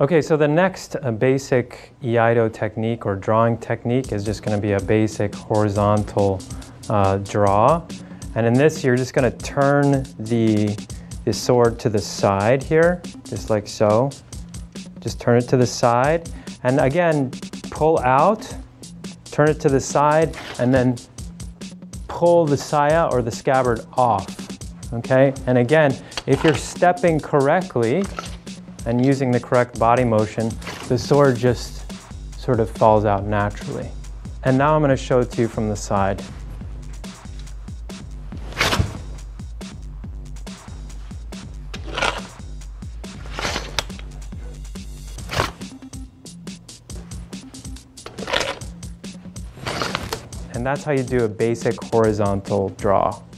Okay, so the next basic Iaido technique or drawing technique is just going to be a basic horizontal draw. And in this, you're just going to turn the sword to the side here, just like so. Just turn it to the side. And again, pull out, turn it to the side, and then pull the saya or the scabbard off. Okay? And again, if you're stepping correctly, and using the correct body motion, the sword just sort of falls out naturally. And now I'm going to show it to you from the side. And that's how you do a basic horizontal draw.